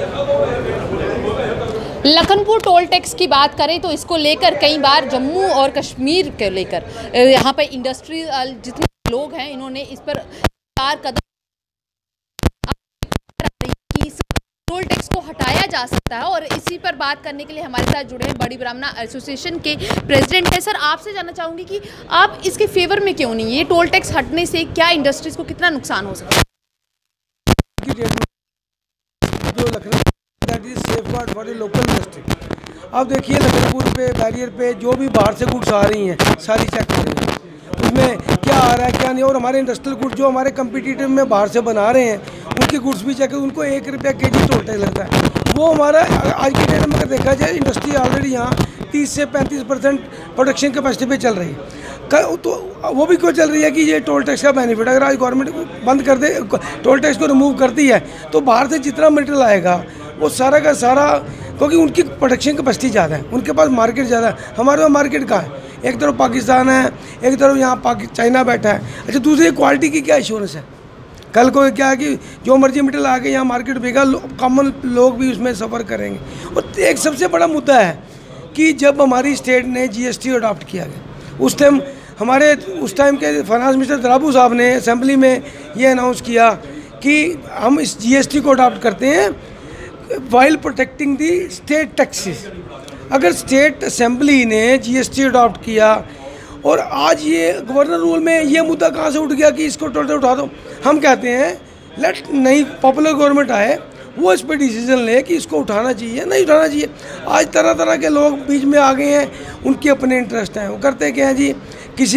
Lakhanpur toll tax की बात करें तो इसको लेकर कई बार जम्मू और कश्मीर के लेकर यहाँ पर इंडस्ट्री जितने लोग हैं इन्होंने इस पर कदम कि टोल टैक्स को हटाया जा सकता है। और इसी पर बात करने के लिए हमारे साथ जुड़े हैं बड़ी ब्राह्मणा एसोसिएशन के प्रेसिडेंट है। सर, आपसे जानना चाहूँगी कि आप इसके फेवर में क्यों नहीं, ये टोल टैक्स हटने से क्या इंडस्ट्रीज को कितना नुकसान हो सकता है? जो Lucknow that is safeguard for the local industry. आप देखिए लखनपुर पे बैरियर पे जो भी बाहर से गुड्स आ रही हैं सारी चेक करेंगे उसमें क्या आ रहा है क्या नहीं। और हमारे इंडस्ट्रियल गुड्स जो हमारे कंपिटिटिव में बाहर से बना रहे हैं उनकी गुड्स भी चेक, उनको 1 रुपया केजी टोल टैक्स लगता है। वो हमारा आज की डेट में अगर देखा जाए इंडस्ट्री ऑलरेडी यहाँ 30 से 35% प्रोडक्शन कैपेसिटी पे चल रही है। तो वो भी क्यों चल रही है कि ये टोल टैक्स का बेनिफिट, अगर आज गवर्नमेंट बंद कर दे, टोल टैक्स को रिमूव करती है तो बाहर से जितना मटेरियल आएगा वो सारा का सारा, क्योंकि उनकी प्रोडक्शन कैपेसिटी ज़्यादा है, उनके पास मार्केट ज़्यादा है। हमारे पास मार्केट कहाँ है? एक तरफ पाकिस्तान है, एक तरफ यहाँ चाइना बैठा है। अच्छा, दूसरी क्वालिटी की क्या इंश्योरेंस है? कल को क्या है कि जो मर्जी मटेरियल आके यहाँ मार्केट बिका, कॉमन लोग भी उसमें सफ़र करेंगे। और एक सबसे बड़ा मुद्दा है कि जब हमारी स्टेट ने GST अडॉप्ट किया गया उस टाइम हमारे उस टाइम के फाइनेंस मिनिस्टर द्राबू साहब ने असेंबली में ये अनाउंस किया कि हम इस GST को अडॉप्ट करते हैं while protecting the state taxes. अगर स्टेट असेंबली ने GST अडॉप्ट किया और आज ये गवर्नर रूल में ये मुद्दा कहाँ से उठ गया कि इसको टोटल उठा दो, हम कहते हैं लेट नई पॉपुलर गवर्नमेंट आए वो इस पर डिसीजन ले कि इसको उठाना चाहिए नहीं उठाना चाहिए। आज तरह तरह के लोग बीच में आ गए हैं, उनके अपने इंटरेस्ट हैं। वो करते क्या हैं जी, किसी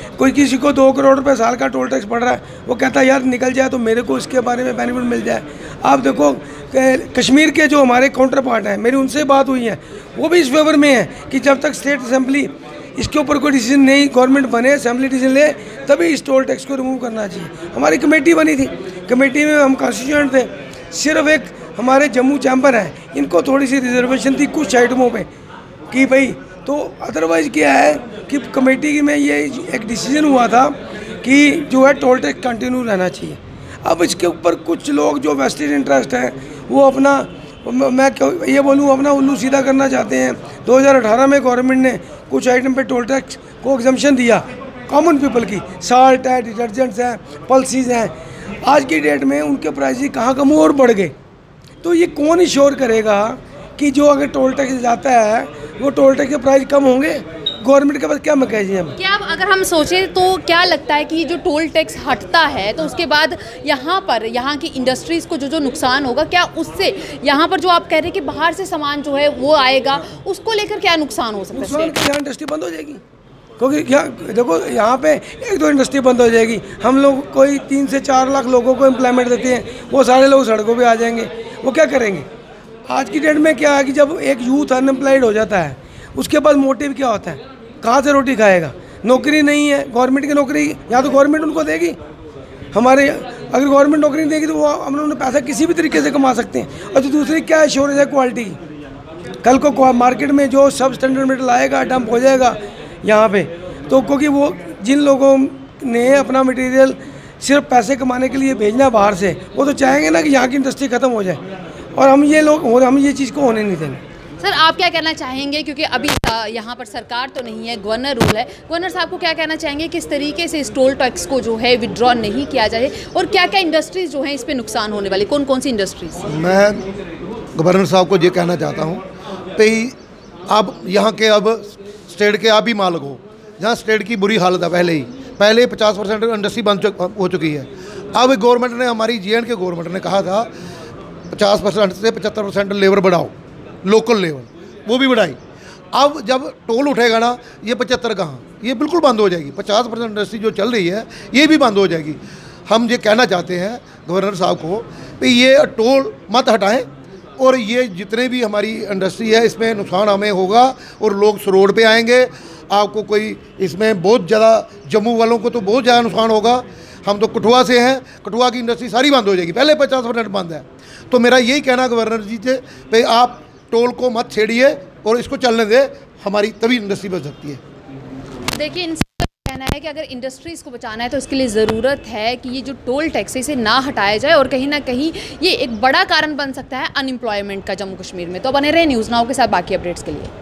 को 2 करोड़ रुपए साल का टोल टैक्स पड़ रहा है, वो कहता है यार निकल जाए तो मेरे को इसके बारे में बेनिफिट मिल जाए। आप देखो कश्मीर के जो हमारे काउंटर पार्ट हैं, मेरी उनसे बात हुई है, वो भी इस फेवर में है कि जब तक स्टेट असेंबली इसके ऊपर कोई डिसीजन नहीं, गवर्नमेंट बने, असेंबली डिसीजन ले, तभी इस टोल टैक्स को रिमूव करना चाहिए। हमारी कमेटी बनी थी, कमेटी में हम कॉन्स्टिट्यूएंट थे, सिर्फ एक हमारे जम्मू चैम्बर है, इनको थोड़ी सी रिजर्वेशन थी कुछ आइटमों पे कि भाई, तो अदरवाइज़ क्या है कि कमेटी में ये एक डिसीजन हुआ था कि जो है टोल टैक्स कंटिन्यू रहना चाहिए। अब इसके ऊपर कुछ लोग जो वेस्टेड इंटरेस्ट हैं वो अपना, मैं ये बोलूँ, अपना उल्लू सीधा करना चाहते हैं। 2018 में गवर्नमेंट ने कुछ आइटम पे टोल टैक्स को एग्जम्पशन दिया कॉमन पीपल की, साल्ट है, डिटर्जेंट्स हैं, पल्सीज हैं। आज की डेट में उनके प्राइस कहाँ कम और बढ़ गए। तो ये कौन इंश्योर करेगा कि जो अगर टोल टैक्स जाता है वो टोल टैक्स के प्राइस कम होंगे? गवर्नमेंट के पास क्या मैकेनिज्म है? क्या अगर हम सोचें तो क्या लगता है कि जो टोल टैक्स हटता है तो उसके बाद यहाँ की इंडस्ट्रीज़ को जो नुकसान होगा, क्या उससे यहाँ पर जो आप कह रहे हैं कि बाहर से सामान जो है वो आएगा, उसको लेकर क्या नुकसान हो सकता है? यहाँ इंडस्ट्री बंद हो जाएगी, क्योंकि देखो यहाँ पे एक तो इंडस्ट्री बंद हो जाएगी। हम लोग कोई 3 से 4 लाख लोगों को एम्प्लॉयमेंट देते हैं, वो सारे लोग सड़कों पे आ जाएंगे, वो क्या करेंगे? आज की डेट में क्या है कि जब एक यूथ अनएम्प्लॉयड हो जाता है उसके पास मोटिव क्या होता है, कहाँ से रोटी खाएगा? नौकरी नहीं है, गवर्नमेंट की नौकरी या तो गवर्नमेंट उनको देगी, अगर गवर्नमेंट नौकरी नहीं देगी तो वो हम लोग पैसा किसी भी तरीके से कमा सकते हैं। और तो दूसरी क्या एश्योरेंस है क्वालिटी की? कल को मार्केट में जो सब स्टैंडर्ड मटेरियल आएगा डंप हो जाएगा यहाँ पे, तो क्योंकि वो जिन लोगों ने अपना मटेरियल सिर्फ पैसे कमाने के लिए भेजना बाहर से, वो तो चाहेंगे ना कि यहाँ की इंडस्ट्री ख़त्म हो जाए, और हम ये चीज़ को होने नहीं देंगे। सर, आप क्या कहना चाहेंगे, क्योंकि अभी यहाँ पर सरकार तो नहीं है, गवर्नर रूल है, गवर्नर साहब को क्या कहना चाहेंगे किस तरीके से इस टोल टैक्स को जो है विड्रॉ नहीं किया जाए, और क्या क्या इंडस्ट्रीज़ जो हैं इस पे नुकसान होने वाली, कौन कौन सी इंडस्ट्रीज़? मैं गवर्नर साहब को ये कहना चाहता हूँ कि अब यहाँ के अब स्टेट के आप ही मालिक हो, जहाँ स्टेट की बुरी हालत है, पहले 50% इंडस्ट्री बंद हो चुकी है। अब गवर्नमेंट ने, हमारी J&K गवर्नमेंट ने कहा था 50% से 75% लेबर बढ़ाओ, लोकल लेवल, वो भी बढ़ाई। अब जब टोल उठेगा ना, ये 75 कहाँ, ये बिल्कुल बंद हो जाएगी। 50% इंडस्ट्री जो चल रही है ये भी बंद हो जाएगी। हम ये कहना चाहते हैं गवर्नर साहब को कि ये टोल मत हटाएं, और ये जितने भी हमारी इंडस्ट्री है इसमें नुकसान हमें होगा और लोग रोड पे आएंगे। आपको कोई इसमें बहुत ज़्यादा, जम्मू वालों को तो बहुत ज़्यादा नुकसान होगा। हम तो कठुआ से हैं, कठुआ की इंडस्ट्री सारी बंद हो जाएगी, पहले 50% बंद है। तो मेरा यही कहना गवर्नर जी से भाई आप टोल को मत छेड़िए और इसको चलने दें, हमारी तभी इंडस्ट्री बच सकती है। देखिए कहना है कि अगर इंडस्ट्रीज़ को बचाना है तो इसके लिए ज़रूरत है कि ये जो टोल टैक्स है इसे ना हटाया जाए, और कहीं ना कहीं ये एक बड़ा कारण बन सकता है अनएम्प्लॉयमेंट का जम्मू कश्मीर में। तो बने रहे न्यूज़ नाउ के साथ बाकी अपडेट्स के लिए।